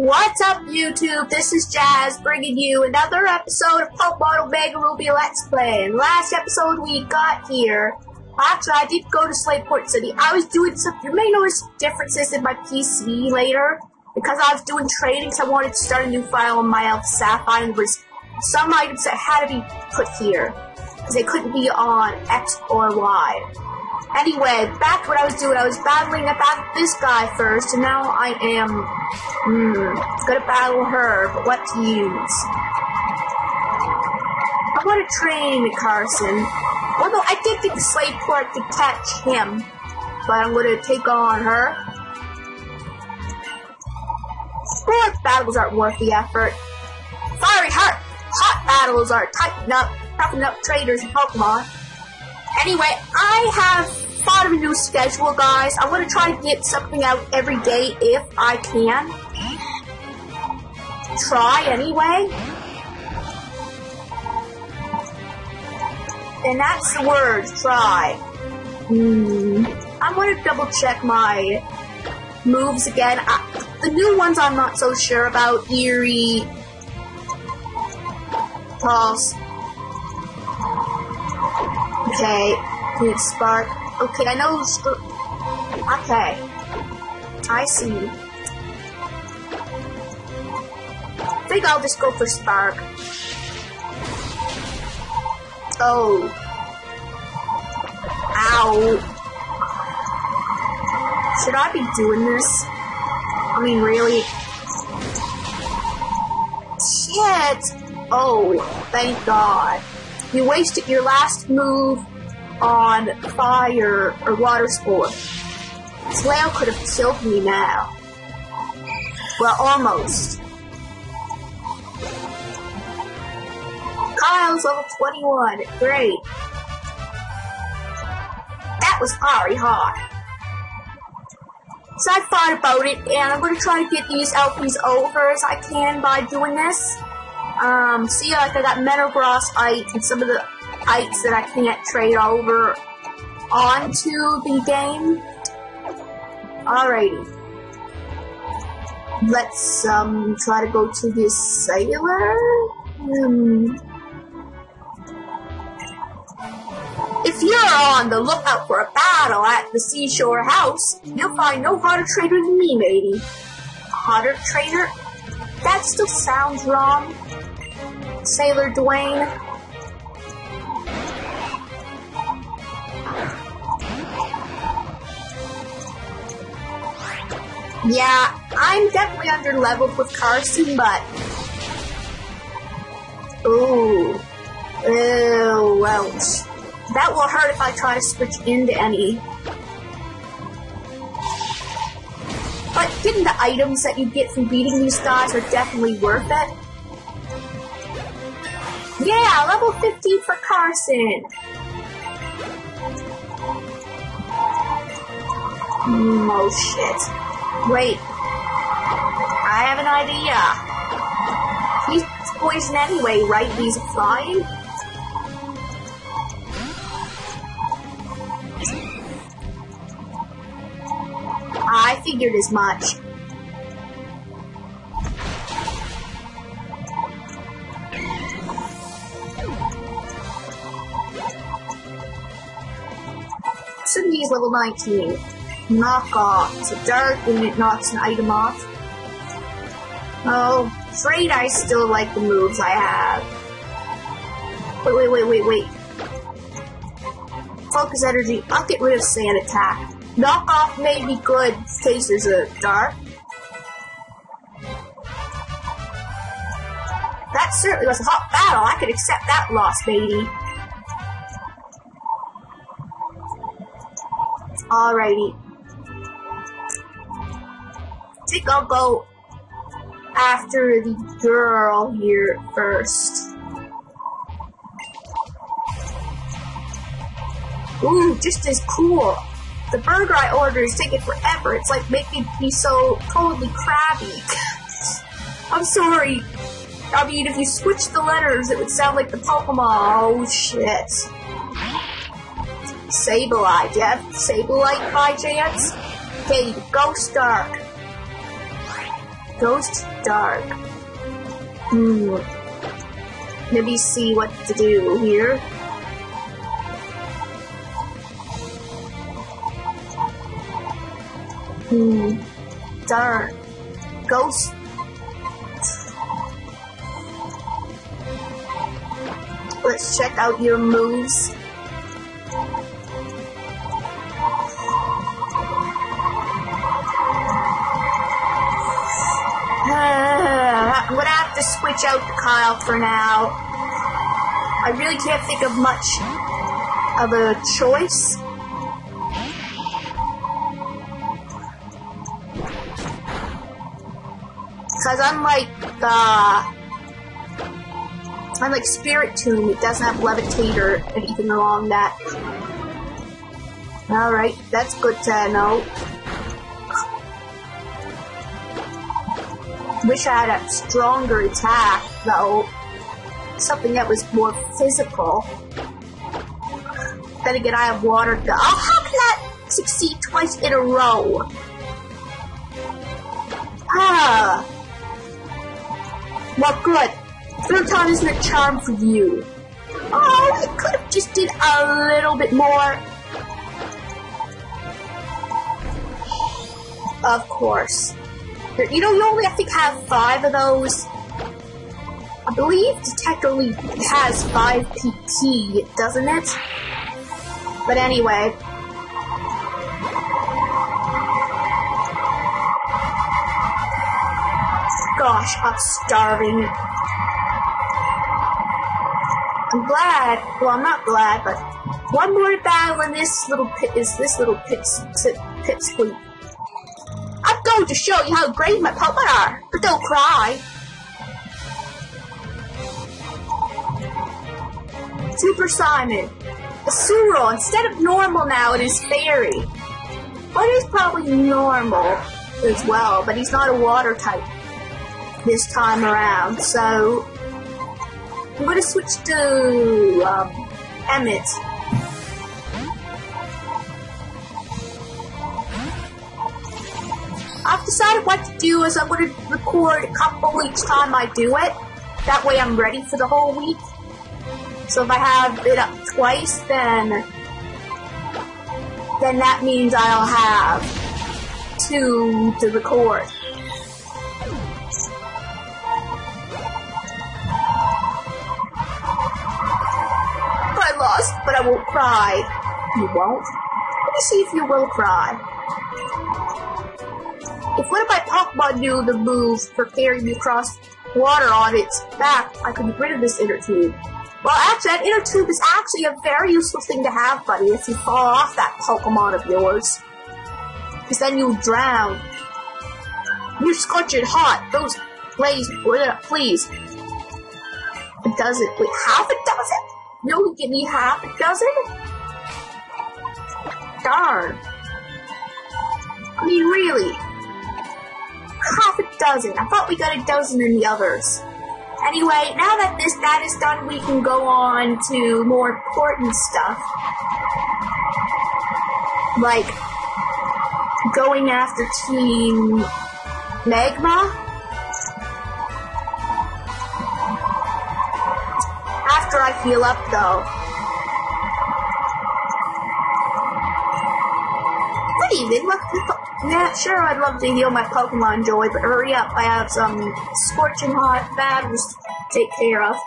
What's up, YouTube? This is Jazz bringing you another episode of Pokemon Omega Ruby Let's Play. In the last episode we got here, actually I did go to Slateport City. I was doing some, you may notice differences in my PC later, because I was doing trading, so I wanted to start a new file on my Alpha Sapphire, and there was some items that had to be put here, because they couldn't be on X or Y. Anyway, back to what I was doing. I was battling this guy first, and now I am gonna battle her, but what to use? I want to train Carson. Although I did get the Slateport to catch him, but I'm gonna take on her. Sport battles aren't worth the effort. Fiery hot battles are toughen up traders and Pokemon. Anyway, I have thought of a new schedule, guys. I want to try to get something out every day if I can. Try anyway. And that's the word, try. I'm going to double check my moves again. The new ones I'm not so sure about. Eerie. Pulse. Okay, good spark. Okay, I know. Okay, I see. I think I'll just go for spark. Oh. Ow. Should I be doing this? I mean, really? Shit. Oh, thank God. You wasted your last move on fire or water sport. Slail could have killed me now. Well, almost. Kyle's level 21. Great. That was very hard. So I thought about it, and I'm going to try to get these LPs over as I can by doing this. See, like I got Metagross Ike and some of the Ikes that I can't trade over onto the game. Alrighty. Let's try to go to this sailor. If you're on the lookout for a battle at the Seashore House, you'll find no harder trader than me, matey. Harder trader? That still sounds wrong. Sailor Dwayne. Yeah, I'm definitely under-leveled with Carson, but... Ooh. Ew, ouch. That will hurt if I try to switch into any. But getting the items that you get from beating these guys are definitely worth it. Yeah, level 15 for Carson. Oh shit. Wait. I have an idea. He's poison anyway, right? He's flying? I figured as much. Cindy's level 19. Knock off. It's a dark when it knocks an item off. Oh, afraid I still like the moves I have. Wait. Focus energy. I'll get rid of sand attack. Knock off may be good in case there's a dark. That certainly was a hot battle. I could accept that loss, baby. Alrighty. I think I'll go after the girl here first. Ooh, just as cool. The burger I ordered is taking forever. It's like making me so totally crabby. I'm sorry. I mean, if you switch the letters, it would sound like the Pokemon. Oh, shit. Sableye. Do you have Sableye by chance? Okay, Ghost Dark. Goes to dark. Let me see what to do here. Dark. Ghost. Let's check out your moves. I'm gonna have to switch out to Kyle for now. I really can't think of much of a choice. Because unlike Spirit Tomb, it doesn't have Levitate or anything along that. Alright, that's good to know. Wish I had a stronger attack, though. Something that was more physical. Then again, I have water gun. Oh, how can that succeed twice in a row? Well, good. Third time isn't a charm for you. Oh, it could have just did a little bit more. Of course. You know, you only, I think, have 5 of those. I believe Detect only has 5 PT, doesn't it? But anyway. Gosh, I'm starving. I'm glad. Well, I'm not glad, but one more battle in this little pit is this little pipsqueak. I'm going to show you how great my Pokemon are, but don't cry. Super Simon. Asuro, instead of normal now, it is fairy. But he's probably normal as well, but he's not a water type this time around, so I'm going to switch to Emmett. I've decided what to do is I'm going to record a couple each time I do it. That way I'm ready for the whole week. So if I have it up twice, then that means I'll have 2 to record. I lost, but I won't cry. You won't? Let me see if you will cry. If one of my Pokemon knew the move for carrying me across water on its back, I could get rid of this inner tube. Well, actually, that inner tube is actually a very useful thing to have, buddy, if you fall off that Pokemon of yours. Because then you'll drown. You're scorching hot. Those blaze, please. It doesn't. Wait, half it doesn't? You only give me half a dozen? Darn. I mean, really. Half a dozen. I thought we got a dozen in the others. Anyway, now that that is done, we can go on to more important stuff. Like, going after Team Magma. After I heal up, though. Good evening. Yeah, sure, I'd love to heal my Pokemon Joy, but hurry up. I have some scorching hot battles to take care of.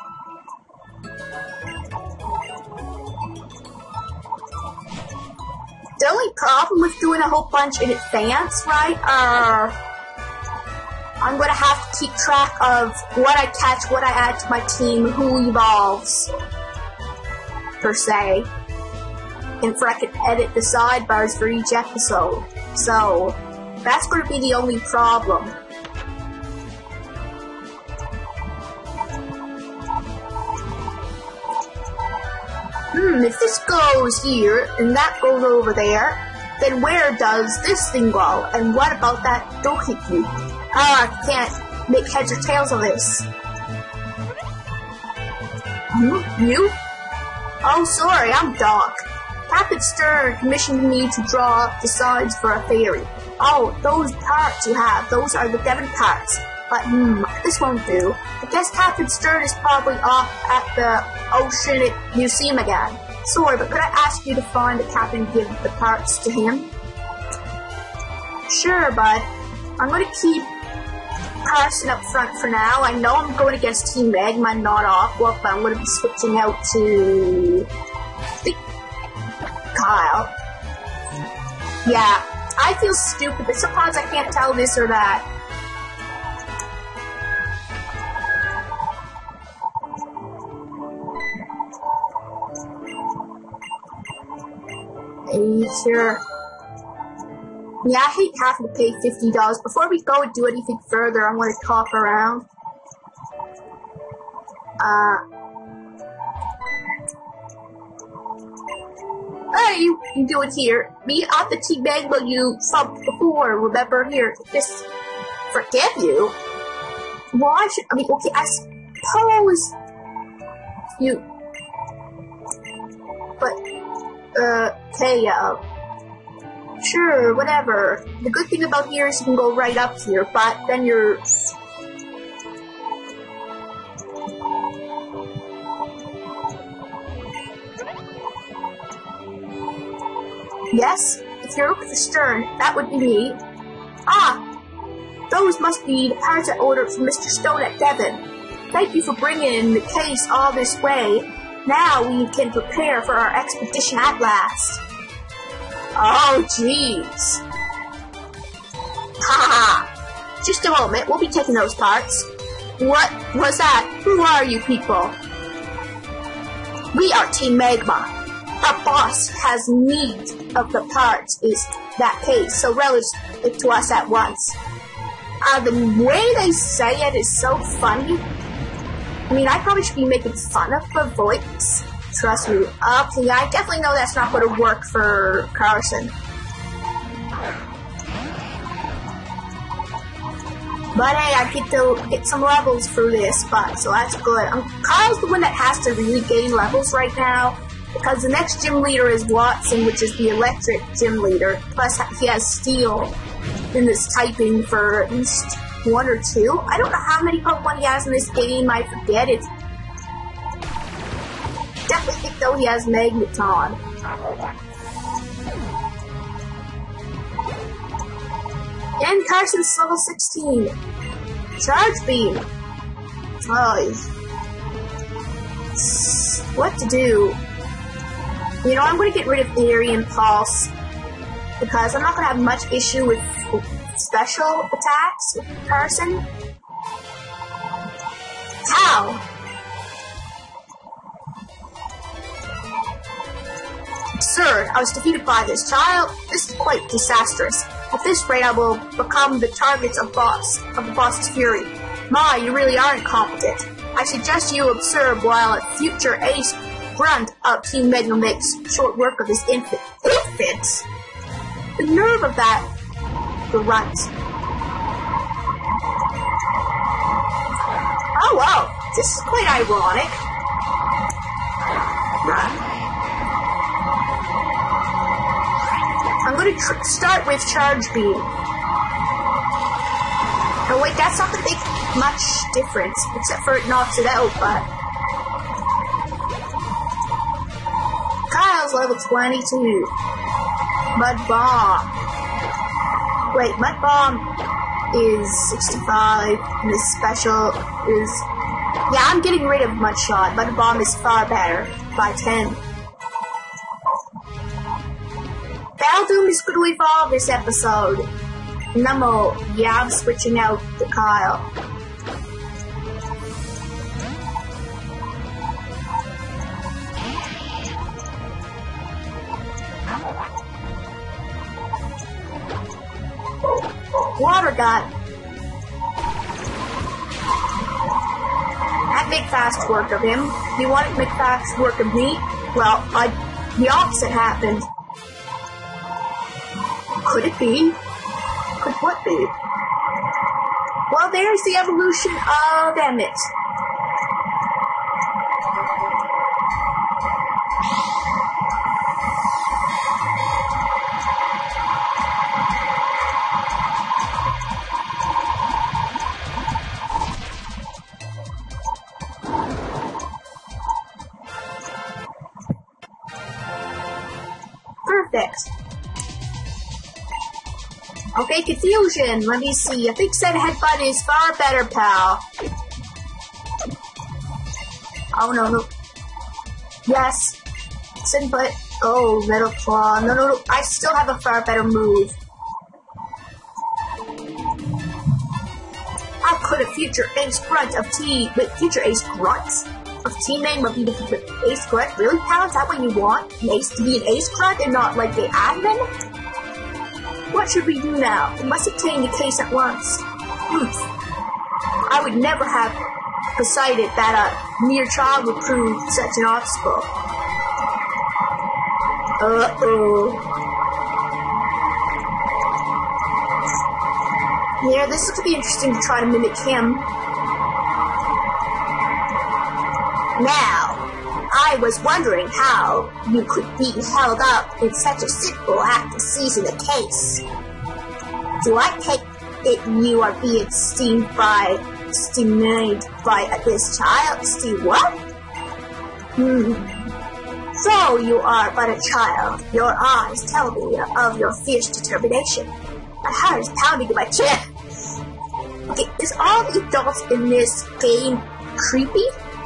The only problem with doing a whole bunch in advance, right, I'm going to have to keep track of what I catch, what I add to my team, who evolves, per se. And I can edit the sidebars for each episode. So, that's going to be the only problem. If this goes here, and that goes over there, then where does this thing go? And what about that Dokiki? I can't make heads or tails of this. You? Oh, sorry, I'm Doc. Captain Stern commissioned me to draw up the signs for a fairy. Oh, those parts you have, those are the Devon parts. But, this won't do. I guess Captain Stern is probably off at the Oceanic Museum again. Sorry, but could I ask you to find the captain and give the parts to him? Sure, bud. I'm gonna keep Carson up front for now. I know I'm going against Team Magma and not Aqua, but I'm gonna be switching out to Kyle. Yeah, I feel stupid, but sometimes I can't tell this or that. Sure. Yeah, I hate having to pay $50. Before we go and do anything further, I'm going to talk around. Hey, you do it here. Me, I'm the Team Magma you thumped before. Remember, here, just forgive you? Why should, okay, I suppose you, but, okay, sure, whatever. The good thing about here is you can go right up here, but then you're... Yes? If you're looking for Stern, that would be me. Ah! Those must be the parts I ordered from Mr. Stone at Devon. Thank you for bringing the case all this way. Now we can prepare for our expedition at last. Oh, jeez. Haha. Just a moment, we'll be taking those parts. What was that? Who are you people? We are Team Magma. Our boss has need of the parts is that case, so relish it to us at once. The way they say it is so funny. I mean, I probably should be making fun of the voice. Trust me. Okay, I definitely know that's not going to work for Carson. But hey, I get to get some levels through this spot, so that's good. Kyle's the one that has to really gain levels right now, because the next gym leader is Watson, which is the electric gym leader. Plus, he has Steel in this typing for at least 1 or 2. I don't know how many Pokemon he has in this game, I forget it. Definitely think though he has Magneton. And Carson's level 16. Charge Beam. Oh, what to do? You know, I'm going to get rid of Aerial Impulse because I'm not going to have much issue with special attacks with Carson. How? Absurd. I was defeated by this child. This is quite disastrous. At this rate, I will become the target of the boss's fury. Ma, you really are incompetent. I suggest you observe while a future ace grunt of Team Magma makes short work of his infant. Infants? The nerve of that grunt. Oh wow, this is quite ironic. I'm going to start with Charge Beam. Oh wait, that's not going to make much difference, except for it knocks it out, but... Kyle's level 22. Mud Bomb. Wait, Mud Bomb is 65, and this special is... Yeah, I'm getting rid of Mud Shot. Mud Bomb is far better, by 10. Doom is going to evolve this episode. Nummo, yeah, I'm switching out to Kyle. Water Gun. That make fast work of him. You want to make fast work of me? Well, the opposite happened. Could it be? Could what be? Well, there's the evolution of Emmett. Okay, confusion. Let me see. I think said headbutt is far better, pal. Oh, no. Yes. Sin butt. Oh, metal claw. No. I still have a far better move. How could a future ace grunt of future ace grunts of Team Magma be defeated with ace grunt? Really, pal? Is that what you want? An ace to be an ace grunt and not like the admin? What should we do now? We must obtain the case at once. I would never have decided that a mere child would prove such an obstacle. Yeah, this could be interesting to try to mimic him. Now, I was wondering how you could be held up in such a simple act of seizing the case. Do I take it you are being steamed by this child? Steam what? So you are but a child. Your eyes tell me of your fierce determination. My heart is pounding in my chest. Okay, is all the adults in this game creepy?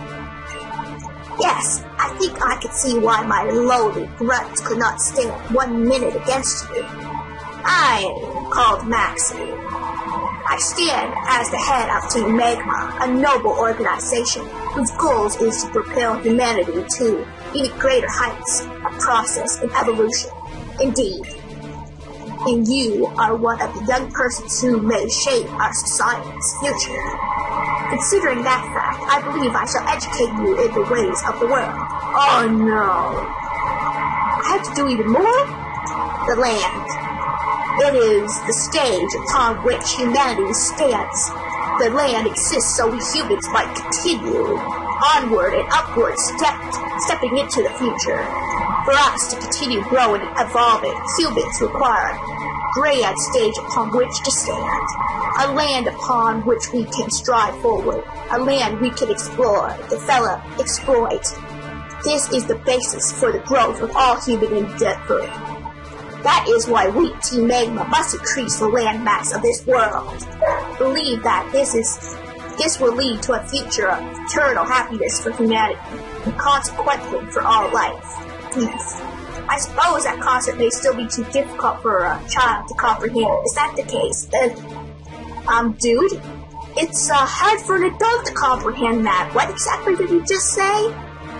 Yes, I think I could see why my lowly grunts could not stand 1 minute against you. I am called Maxie. I stand as the head of Team Magma, a noble organization whose goals is to propel humanity to even greater heights of process and evolution. Indeed, and you are one of the young persons who may shape our society's future. Considering that fact, I believe I shall educate you in the ways of the world. Oh no. I have to do even more? The land. It is the stage upon which humanity stands. The land exists so we humans might continue onward and upward, stepping into the future. For us to continue growing and evolving, humans require a grand stage upon which to stand. A land upon which we can strive forward. A land we can explore, develop, exploit. This is the basis for the growth of all human endeavor. That is why we, Team Magma, must increase the landmass of this world. Believe that this will lead to a future of eternal happiness for humanity, and consequently for all life. I suppose that concept may still be too difficult for a child to comprehend. Is that the case? Dude, it's hard for an adult to comprehend that. What exactly did you just say?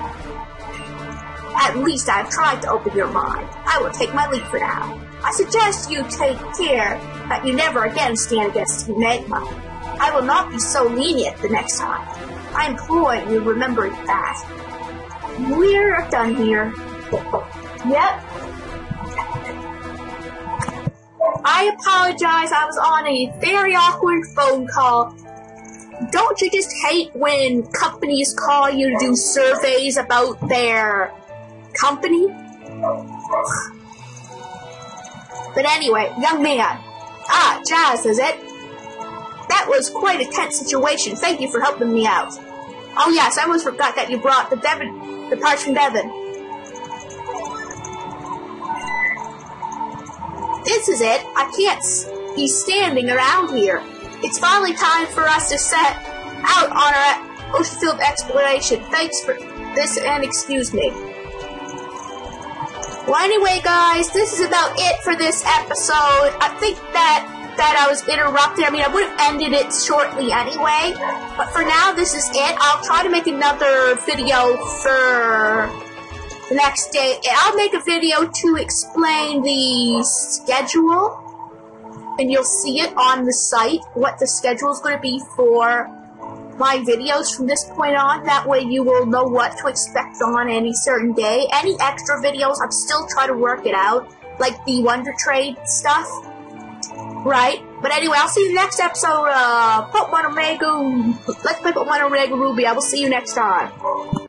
At least I've tried to open your mind. I will take my leave for now. I suggest you take care that you never again stand against Team Magma. I will not be so lenient the next time. I implore you remember that. We're done here. Yep. I apologize, I was on a very awkward phone call. Don't you just hate when companies call you to do surveys about their company? But anyway, young man. Jazz, is it? That was quite a tense situation. Thank you for helping me out. Oh yes, I almost forgot that you brought the parts from Devon. This is it. I can't be standing around here. It's finally time for us to set out on our ocean-filled exploration. Thanks for this and excuse me. Well, anyway, guys, this is about it for this episode. I think that I was interrupted. I mean, I would have ended it shortly anyway. But for now, this is it. I'll try to make another video for the next day. I'll make a video to explain the schedule. And you'll see it on the site, what the schedule is going to be for my videos from this point on. That way you will know what to expect on any certain day. Any extra videos, I'm still trying to work it out. Like the Wonder Trade stuff. Right? But anyway, I'll see you next episode of Pokemon Omega. Let's play Pokemon Omega Ruby. I will see you next time.